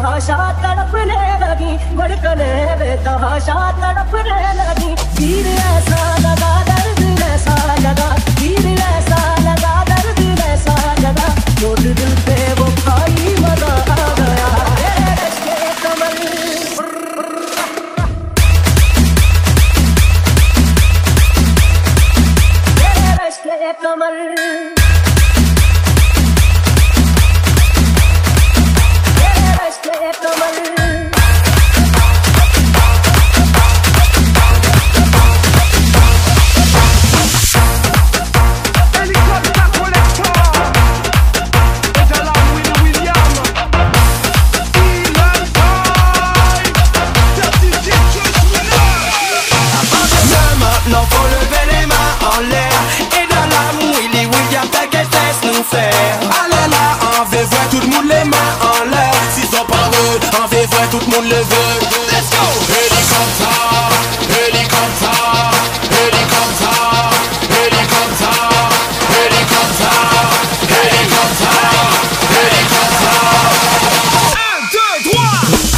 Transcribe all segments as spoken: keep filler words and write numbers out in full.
बेतहाशा तड़पने लगी, धड़कने बेतहाशा तड़पने लगी। तीर ऐसा लगा दर्द ऐसा लगा, तीर ऐसा लगा दर्द ऐसा लगा, चोट दिल पे वो खाई मजा आ गया। रश के कमर रश के कमर tout le monde le veut. Let's go! Hélicoptère, hélicoptère, hélicoptère, hélicoptère, hélicoptère, hélicoptère, hélicoptère. Un, deux, trois!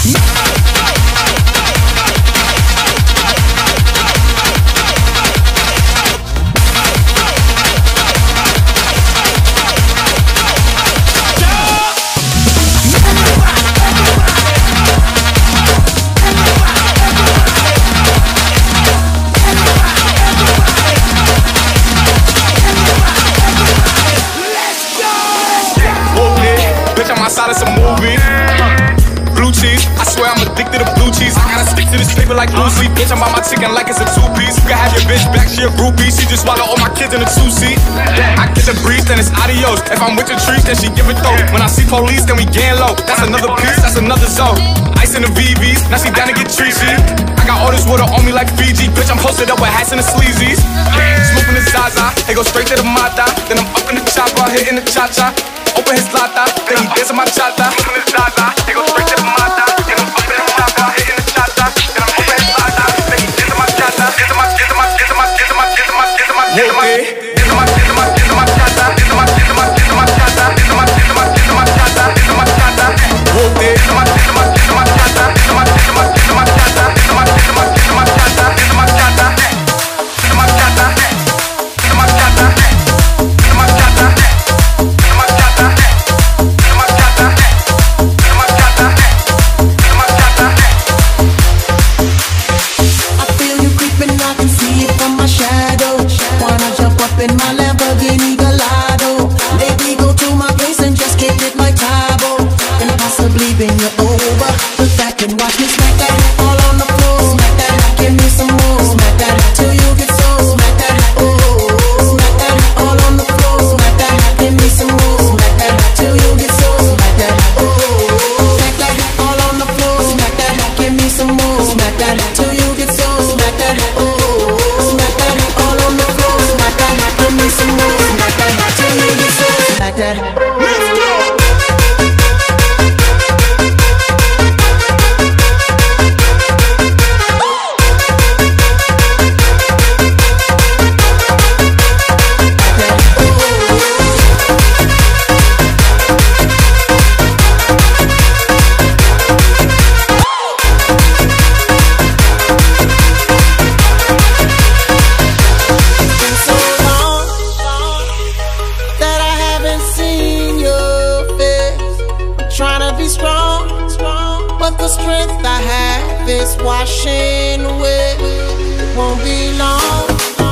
Outside it's a movie. Blue cheese, I swear I'm addicted to blue cheese. I gotta stick to this paper like blue sleep. Bitch, I'm about my chicken like it's a two-piece. You can have your bitch back, she a groupie. She just swallow all my kids in a two-seat. I get the breeze, then it's adios. If I'm with the trees, then she give it though. When I see police, then we gang low. That's another piece, that's another zone. Ice in the V Vs, now she down to get treachy. I got all this water on me like Fiji. Bitch, I'm posted up with hats and the sleazies. Smoking the Zaza, they go straight to the Mata. Then I'm up in the chopper, hitting the cha-cha. Open his lata, then he dance on my chata. Open his Zaza, they go straight to the Mata. Then I'm up in the chopper, hitting the cha-cha. Then I'm open his lata, then he dance on my chata. Dance on my, dance on my, dance on my, dance on my, dance on my, dance on my, dance on my, dance on my, dance on my, dance on my chata. Dance on my, dance on my, dance on my chata. Dance on my, dance on my, dance on my chata. Dance on my chata. Dance on my, dance on my, dance on my chata. Dance on my, dance on my, dance on my chata. Dance on my, dance on my, dance on my chata. Dance on my chata. Dance on my chata. Dance on my chata. In my Lamborghini Gallardo, maybe go to my place and just kick it like Tybo, and possibly bend you over. Look back and watch me smack that all on the floor. Smack that, give me some more. Smack that till you get so. Smack that, oh, smack that all on the floor. Smack that, give me some more. Smack that till you get so. Smack that, oh, smack that all on the floor. Smack that, give me some more. Smack that till you get so. Smack that, oh, smack that all on the floor. Smack that. Give me some more, like that, till you get so, like that. Let's go! The strength I have is washing away. Won't be long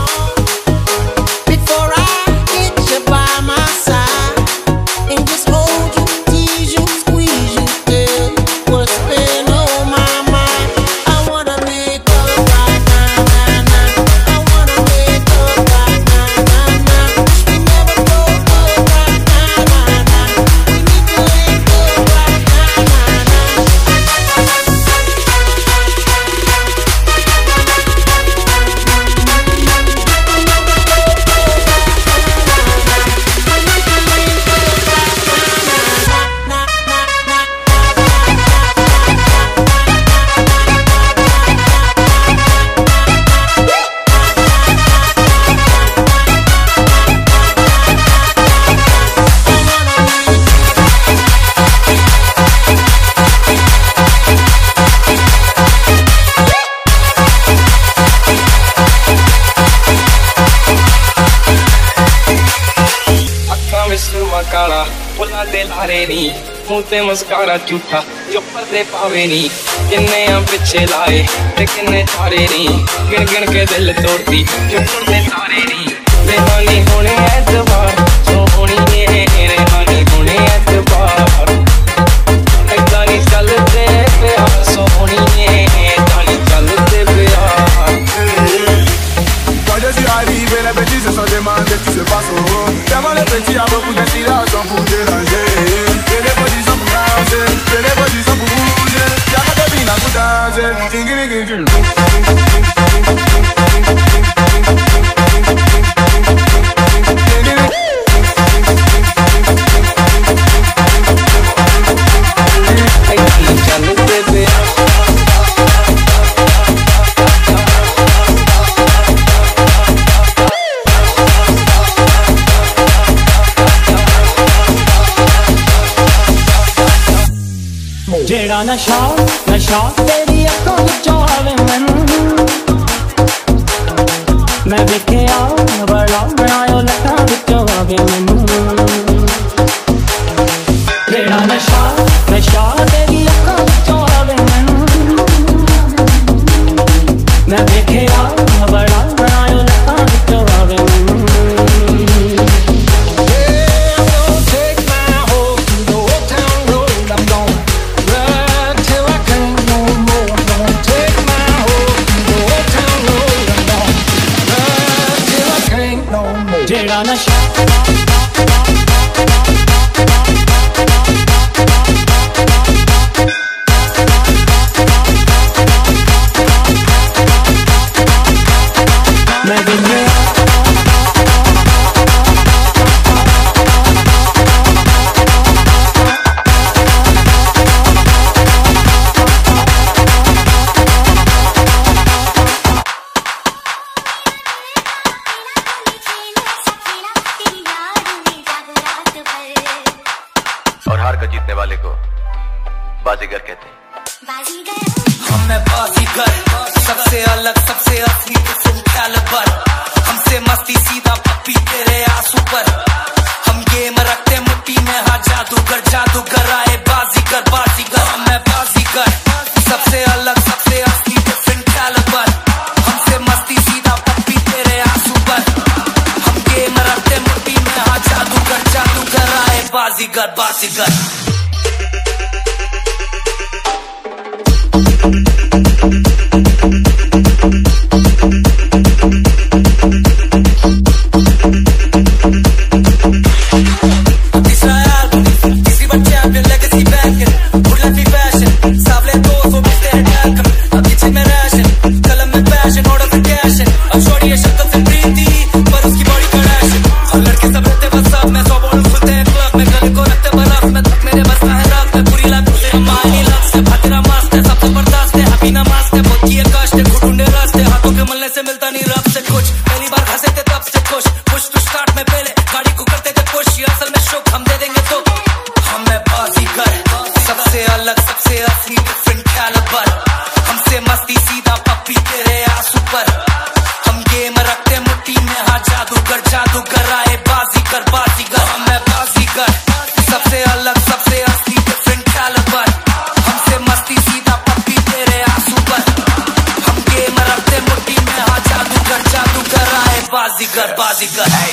before I get you by my side and just hold you, tease you, squeeze you, tell you what's been on my mind. I wanna make up right now, now, now. I wanna make up right now, now, now. Wish we never broke up right now, now, now. We need to link up right now, now, now. ते लारे नी मुंह ते मुस्कारा झूठा जो पर्दे पावे नी किन्ने आ पिछे लाए ते किन्ने तारे नी गिन गिन के दिल तोड़ती जो पर्दे तारे नी रेहानी होने ऐतबार सोहनी ने रेहानी होने ऐतबार ऐदा नी चलदे प्यार सोहनी ने ऐदा नी चलदे प्यार Quand je suis arrivé, les petits se sont demandés ce qui se passe au haut. Tellement les petits a beaucoup d'inspiration pour déranger. Et les petits sont pour danser, et les petits sont pour bouger. Y'a pas de bine à pour danser. जेड़ा नशा नशा तेरी अखों विचों आवे मैनू मैं वेखिया बड़ा बनायो लखां विचों आवे मैनू जेड़ा नशा नशा तेरी अखों विचों आवे मैनू मैं वेखिया बड़ा बनायो लखां विचों आवे मैनू जेड़ा नशा मैं और हार कर जीतने वाले को बाजीगर कहते हैं। हम मैं बाजीगर, सबसे अलग सबसे असली किस्म कैलिबर। हमसे मस्ती सीधा पप्पी तेरे आंसू पर। हम गेम रखते मुट्ठी में, हाँ जादूगर जादूगर आए बाजीगर बाजीगर। हम मैं बाजीगर, सबसे अलग सबसे असली डिफरेंट कैलिबर। हमसे मस्ती सीधा पप्पी तेरे आंसू पर। हम गेम रखते मुट्ठी में, हाँ जादूगर जादूगर आए बाजीगर बाजीगर। बाजीगर बाजीगर है।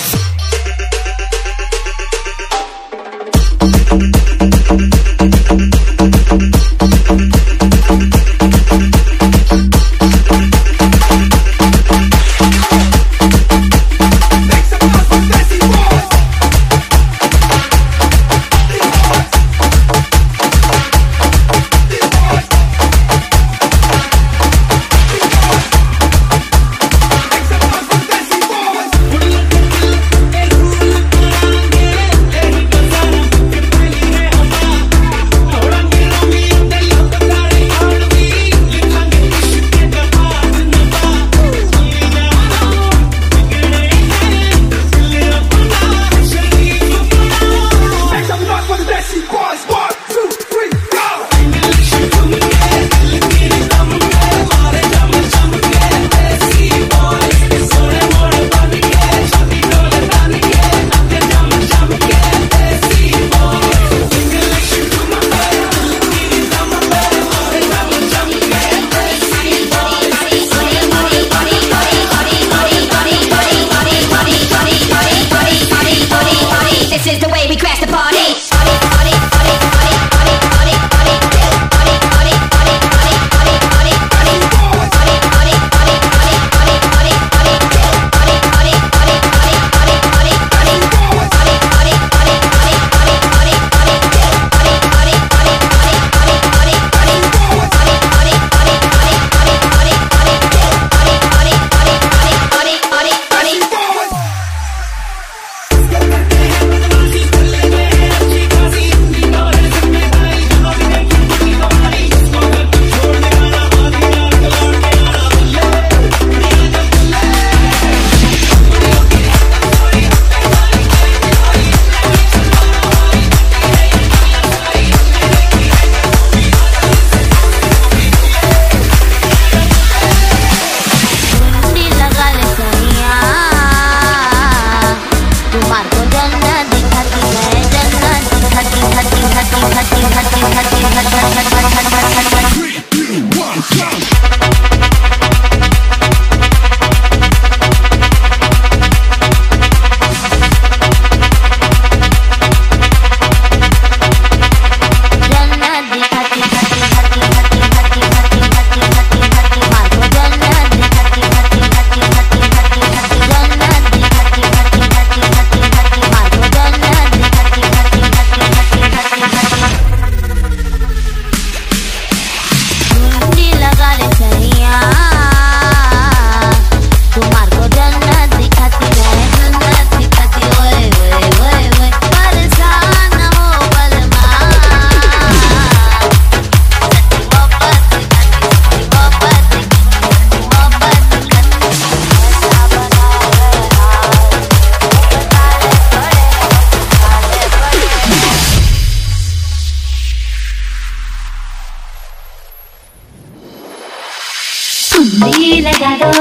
लगा दो,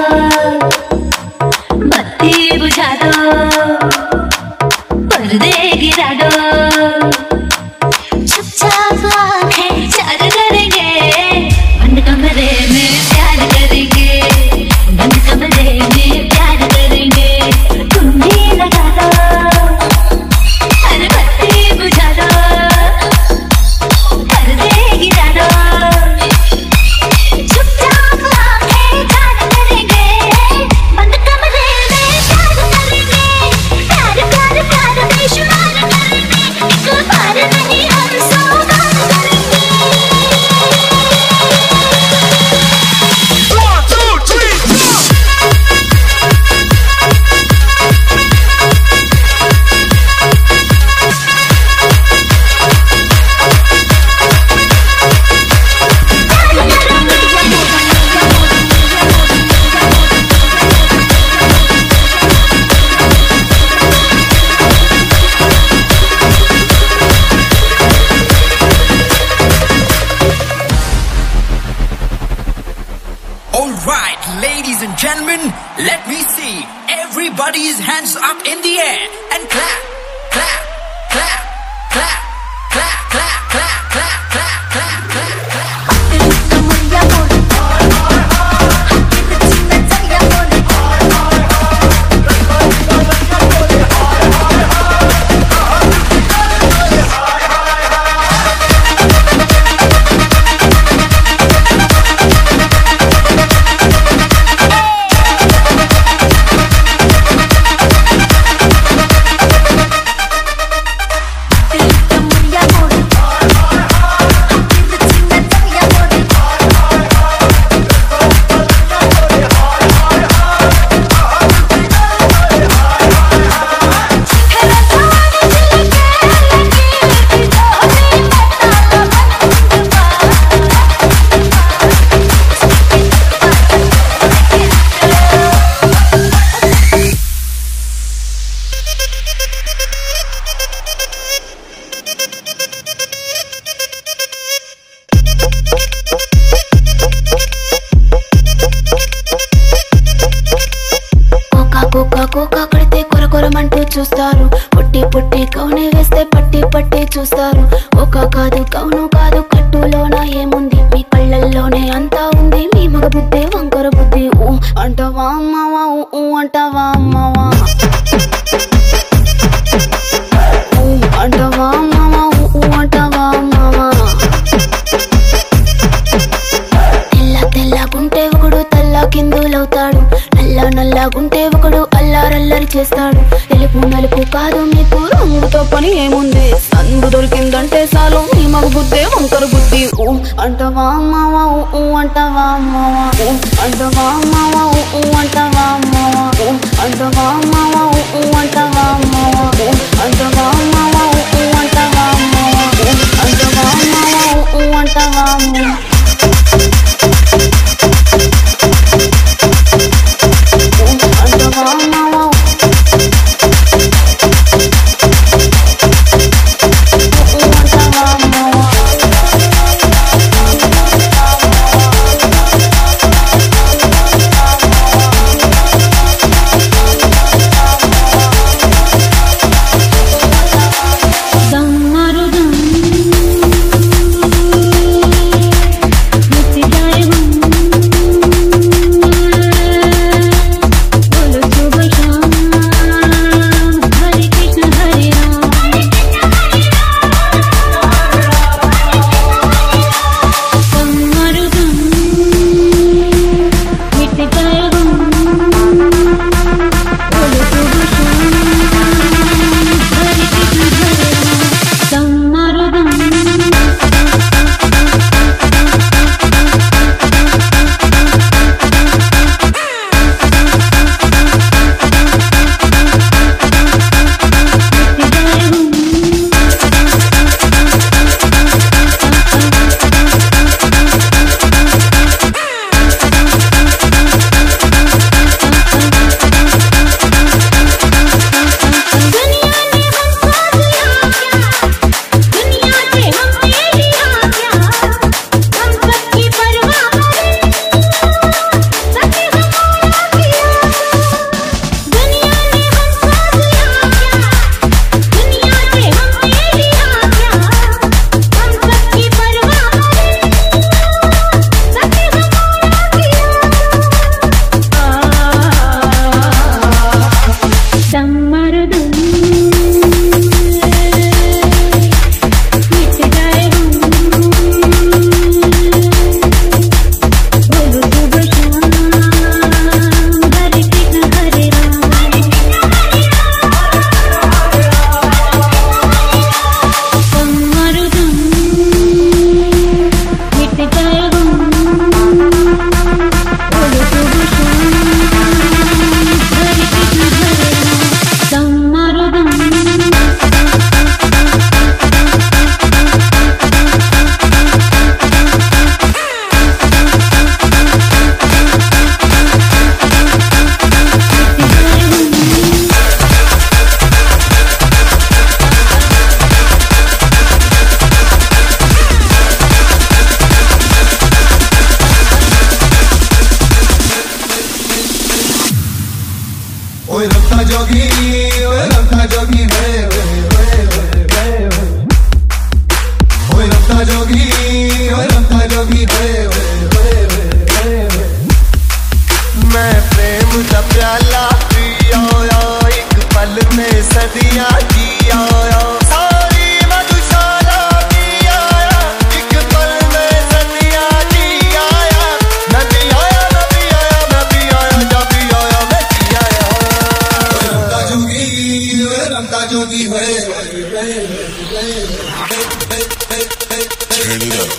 बत्ती बुझा दो, पर्दे गिरा दो, चुपचाप आंखें चार करेंगे, बंद कमरे में प्यार करेंगे, बंद कमरे में प्यार करेंगे। तुम भी लगा दो, अरे बत्ती बुझा दो, पर्दे गिरा दो, चुपचाप आंखें चार करेंगे, बंद कमरे में प्यार करेंगे, प्यार प्यार प्यार बेशुमार करेंगे, एक बार नहीं हम सौ बार करेंगे। One, two, three, go! Alright, ladies and gentlemen, let me see everybody's hands up in the air and clap, clap, clap, clap, clap, clap, clap, clap, clap, clap, clap, clap. కోకా కోకా కోకా కడితే కొర కొరమంటూ చూస్తారు, పొట్టి పొట్టి కౌనే వేస్తే పట్టి పట్టి చూస్తారు. కోకా కాదు కౌను కాదు, కట్టులోన ఏముంది, మీ కళ్ళల్లోనే అంతా ఉంది, మీ మగ బుద్ధి వంకర బుద్ధి. ఊ అంటావా అమ్మవా, ఊ అంటావా అమ్మవా, ఊ అంటావా అమ్మవా, ఊ అంటావా అమ్మవా. తెల్ల తెల్లగుంటే ఒకడు తల్ల కిందులవుతాడు, నల్ల నల్లగుంటే ఒకడు అల్లారల్లరి చేస్తాడు. తెలుపు నలుపు కాదు మీకు రంగుతో పని ఏముంది, సందు దొరికిందంటే చాలు మీ మగ బుద్ధే వంకర బుద్ధి. ఊ అంటావా అమ్మవా, ఊ అంటావా అమ్మవా, ఊ అంటావా అమ్మవా, ఊ అంటావా అమ్మవా, ఊ అంటావా అమ్మవా, ఊ అంటావా అమ్మవా, ఊ అంటావా అమ్మవా, ఊ అంటావా అమ్మవా, ఊ అంటావా అమ్మవా, ఊ అంటావా అమ్మవా. जोगी रमता जोगी होए होए होए मैं प्रेम का प्याला पिया एक पल में सदियां जिया सारी मधुशाला पिया एक पल में सदियां जिया मैं भी आया मैं भी आया मैं भी आया जब भी आया मैं भी आया रमता जोगी रमता जोगी होए Turn it up.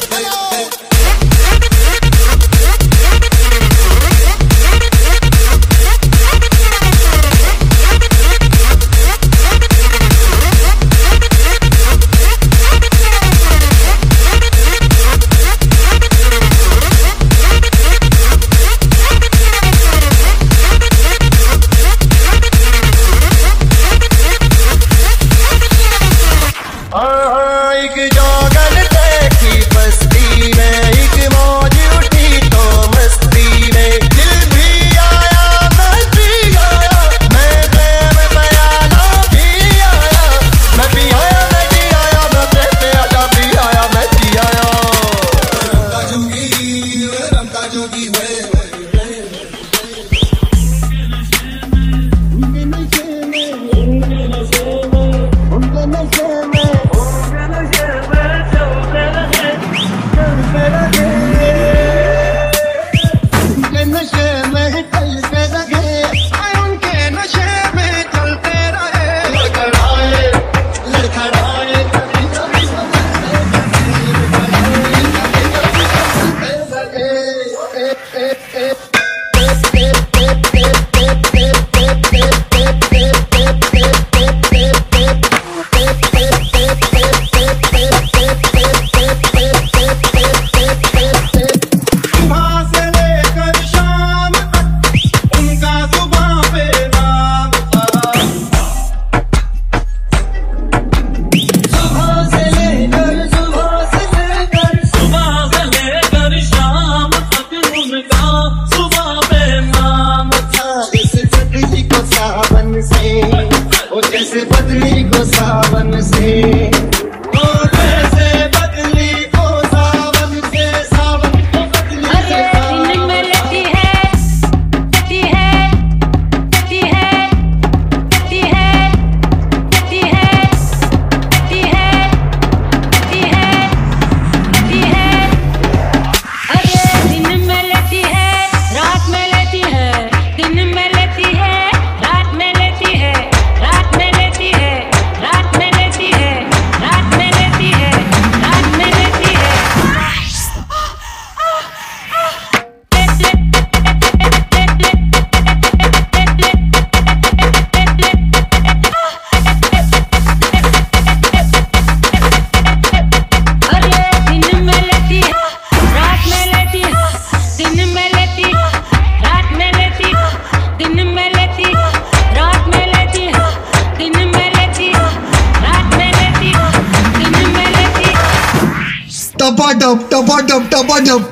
Tabadum, tabadum, tabadum.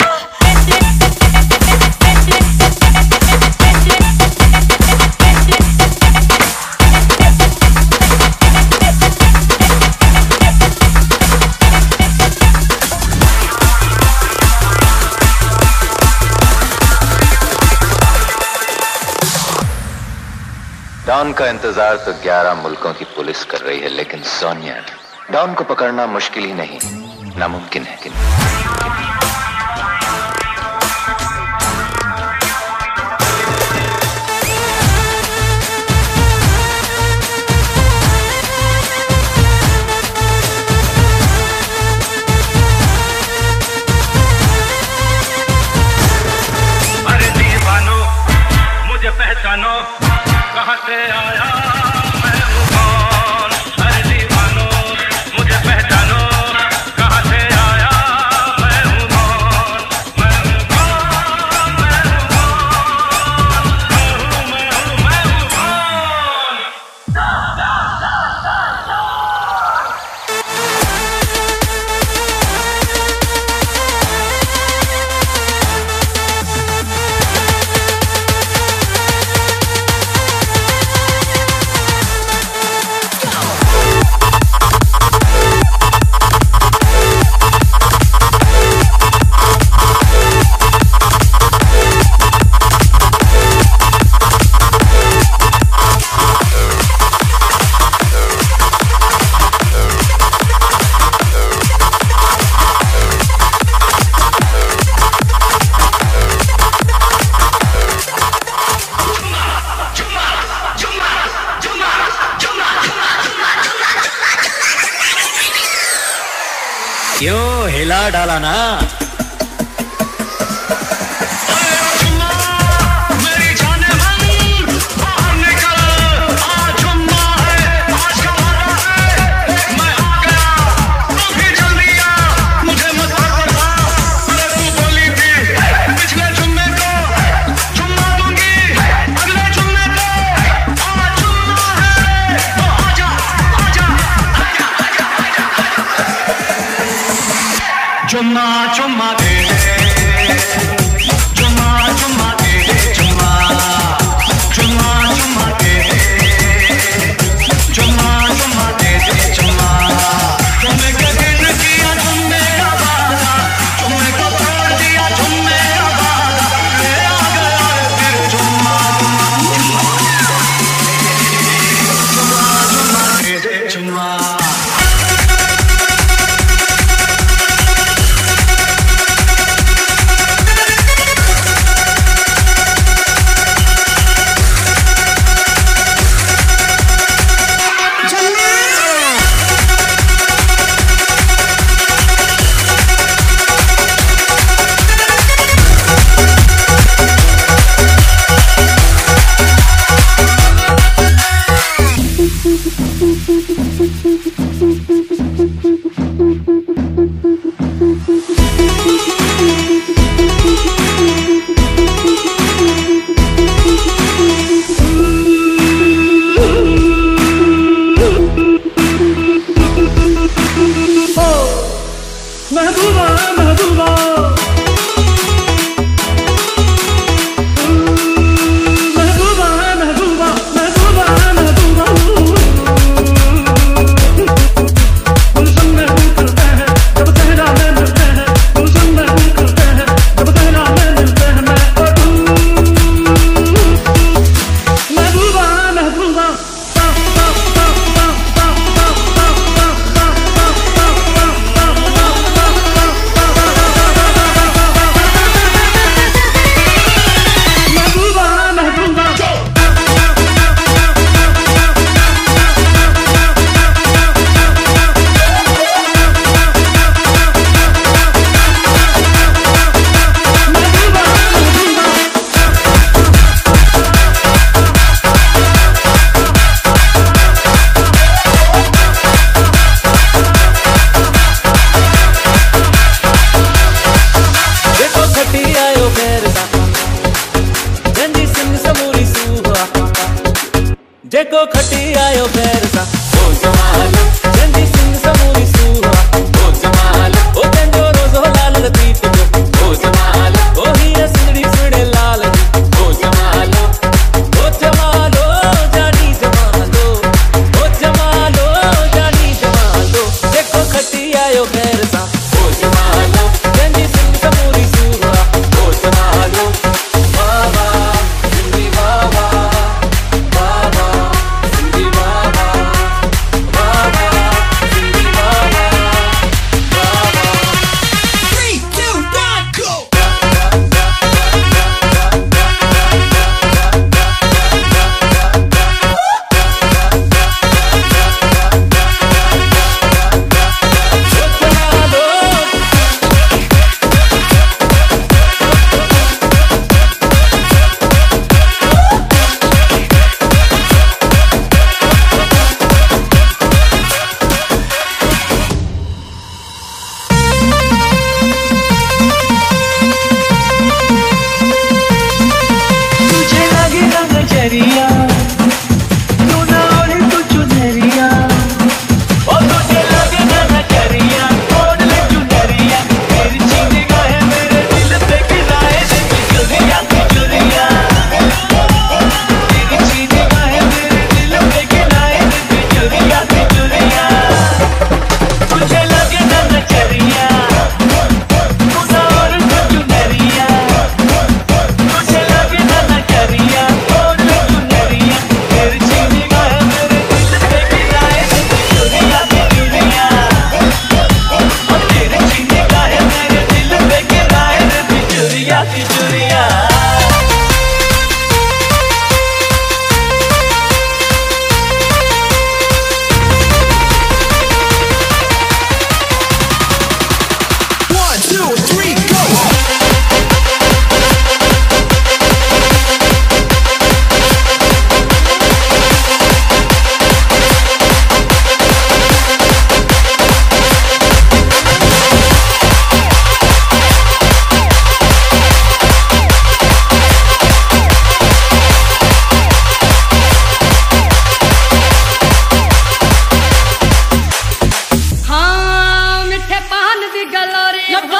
Don का इंतजार तो ग्यारह मुल्कों की पुलिस कर रही है, लेकिन सोनिया, डॉन को पकड़ना मुश्किल ही नहीं, नामुमकिन है कि अरे दीवानो मुझे पहचानो, कहाँ से आया मैं हूँ कौन। अरे दीवानो मुझे पहचानो, कहाँ से आया मैं हूँ कौन। क्यों हिला डाला ना? चुम्मा चुम्मा दे दे, चुम्मा चुम्मा दे दे, चुम्मा चुम्मा चुम्मा दे दे, चुम्मा चुम्मा दे दे, चुम्मा तुमने कदर किया तुमने आवाज़ा, तुमने को तोड़ दिया तुमने आवाज़ा, ले आ गया फिर चुम्मा चुम्मा चुम्मा चुम्मा दे दे, चुम्मा जेको खटी आयो पैर सा ओ जमाल जंदी सिंह समूरी सूहा ओ जमाल ओ तेंजो रोज़ो लाल लतीत जो ओ जमाल ओ हीरा सिंगड़ी सुड़े लाल ओ जमाल ओ जमालो जानी जमालो ओ जमालो जानी जमालो जेको खटी आयो पैर सा ओ जमाल जंदी सिंह समूरी सूहा ओ जमालो वाह वाह सिंधी वाह वाह Cariya, oh,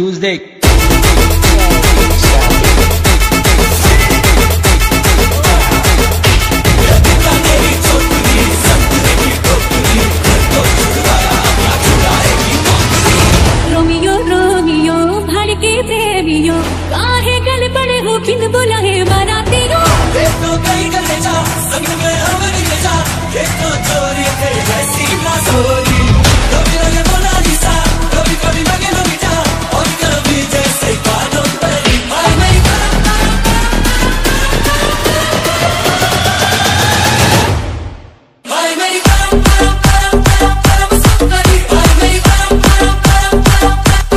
Tuesday. Romeo Romeo भड़के प्रेमियो काहे गल पड़े हो बिन बुलाए बारातियों देखो कहीं गले जा संग में हम निकल जा देखो चोरी थे वैसी ना सोरी कभी लगे मोनालिसा कभी कभी लगे नोबिता और कभी जैसे कानों पर हाय मेरी हाय मेरी परम परम परम परम परम सुंदरी हाय मेरी परम परम परम परम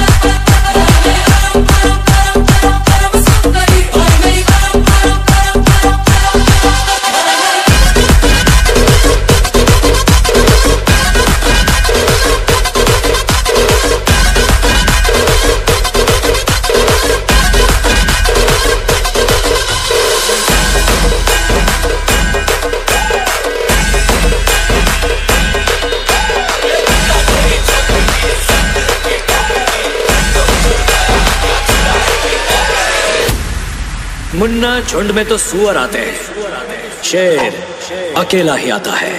मुन्ना झुंड में तो सुअर आते हैं, शेर अकेला ही आता है।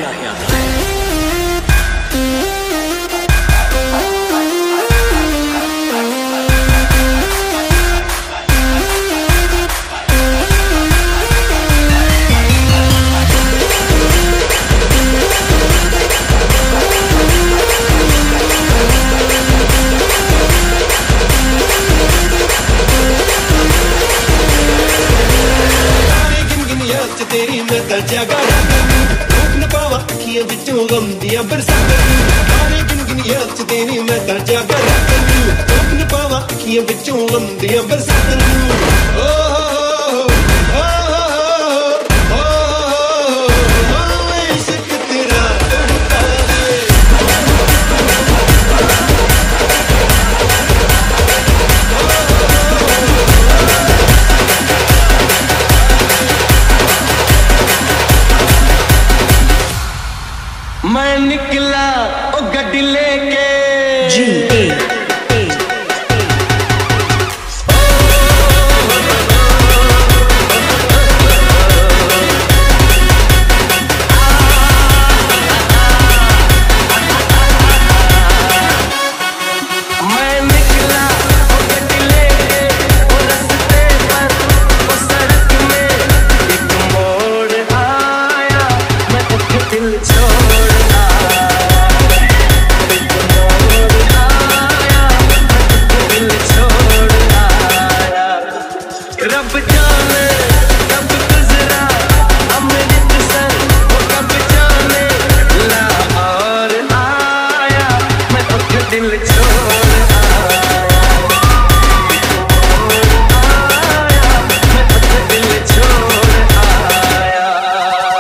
तेरी मैं दर्जा गाड़ा रोक न पावा अखियां विचों गम दिया बरसात गाने गिन गिन याद च तेरी मैं दर्जा गाड़ा रोक न पावा अखियां विचों गम दिया बरसात ओ हो हो हो इश्क तेरा मैं निकला ओ गड्डी लेके जी ए